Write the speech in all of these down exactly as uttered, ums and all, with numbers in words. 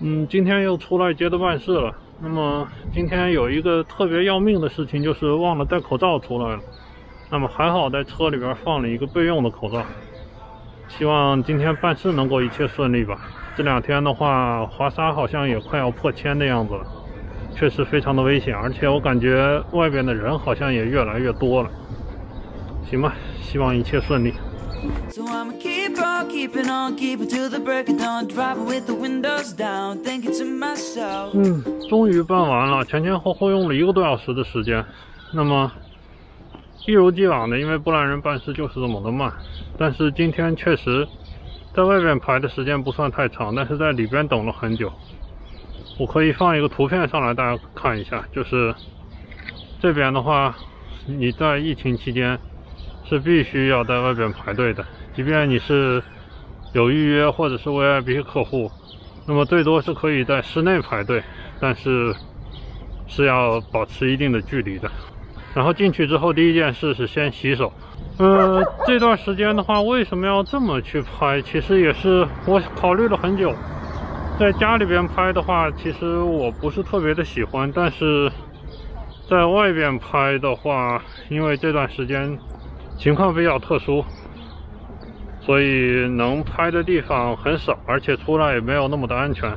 嗯，今天又出来接着办事了。那么今天有一个特别要命的事情，就是忘了戴口罩出来了。那么还好在车里边放了一个备用的口罩。希望今天办事能够一切顺利吧。这两天的话，华沙好像也快要破千的样子了，确实非常的危险，而且我感觉外边的人好像也越来越多了。行吧，希望一切顺利。 So I'ma keep on keeping on, keep it till the break of dawn. Driving with the windows down, thinking to myself. 嗯，终于办完了，前前后后用了一个多小时的时间。那么一如既往的，因为波兰人办事就是这么的慢。但是今天确实在外边排的时间不算太长，但是在里边等了很久。我可以放一个图片上来，大家看一下。就是这边的话，你在疫情期间 是必须要在外边排队的，即便你是有预约或者是 V I P 客户，那么最多是可以在室内排队，但是是要保持一定的距离的。然后进去之后，第一件事是先洗手。呃，这段时间的话，为什么要这么去拍？其实也是我考虑了很久。在家里边拍的话，其实我不是特别的喜欢，但是在外边拍的话，因为这段时间 情况比较特殊，所以能拍的地方很少，而且出来也没有那么的安全，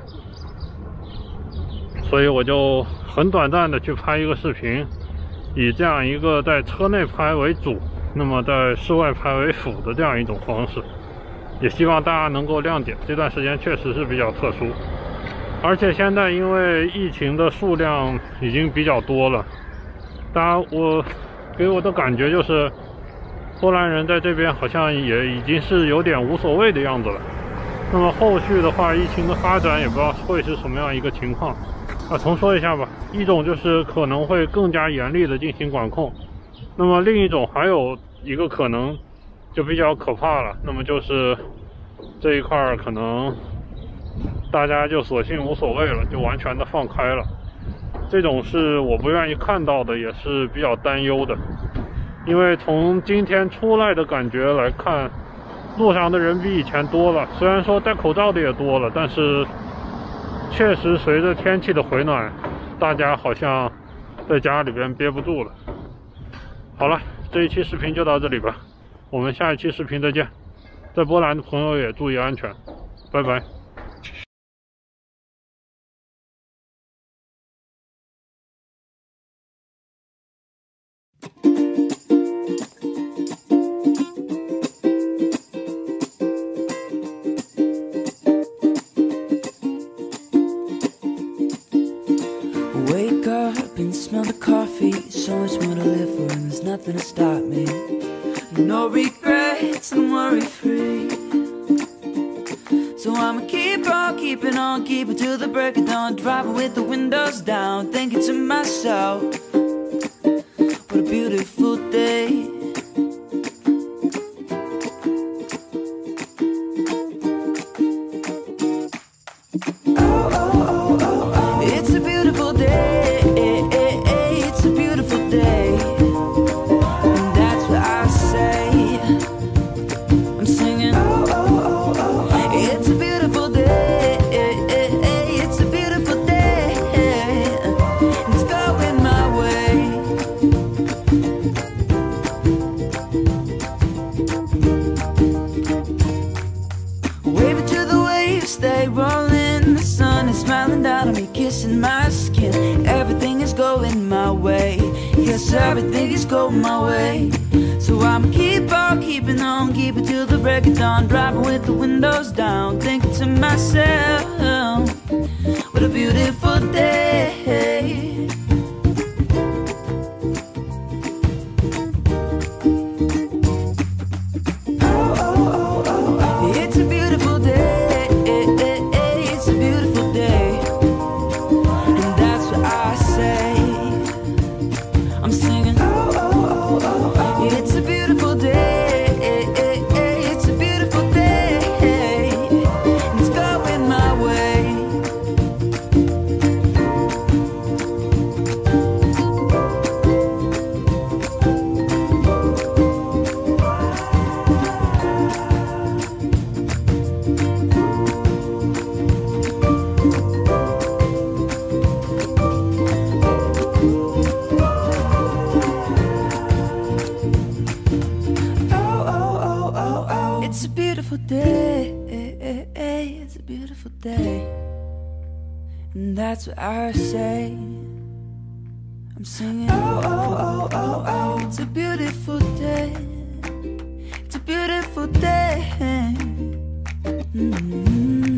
所以我就很短暂的去拍一个视频，以这样一个在车内拍为主，那么在室外拍为辅的这样一种方式，也希望大家能够谅解。这段时间确实是比较特殊，而且现在因为疫情的数量已经比较多了，大家我给我的感觉就是 波兰人在这边好像也已经是有点无所谓的样子了。那么后续的话，疫情的发展也不知道会是什么样一个情况。啊，重说一下吧，一种就是可能会更加严厉的进行管控，那么另一种还有一个可能就比较可怕了，那么就是这一块可能大家就索性无所谓了，就完全的放开了。这种是我不愿意看到的，也是比较担忧的。 因为从今天出来的感觉来看，路上的人比以前多了。虽然说戴口罩的也多了，但是确实随着天气的回暖，大家好像在家里边憋不住了。好了，这一期视频就到这里吧，我们下一期视频再见。在波兰的朋友也注意安全，拜拜。 Wake up and smell the coffee. So much more to live for, and there's nothing to stop me. No regrets, I'm worry free. So I'ma keep on keeping on, keep it till the break of dawn. Driving with the windows down, thinking to myself, what a beautiful day. Oh, oh, oh, oh, oh. It's a beautiful day. It's a beautiful day. And that's what I say. I'm singing. Oh, oh, oh, oh. It's a beautiful day. It's a beautiful day. It's going my way. Waving to the waves, they rolling. The sun is smiling down on me, kissing my skin. Everything is going my way. Yes, everything is going my way. So I'ma keep on keeping on, keep it till the break of dawn. Driving with the windows down, thinking to myself, what a beautiful day. Oh, oh, oh, oh, oh. It's a beautiful day. It's a beautiful day. And that's what I say. I'm singing. Oh, oh, oh, oh, oh. It's a beautiful day. It's a beautiful day. It's going my way. and that's what I say. I'm singing, oh, oh, oh, oh, oh, it's a beautiful day. It's a beautiful day. Mm-hmm.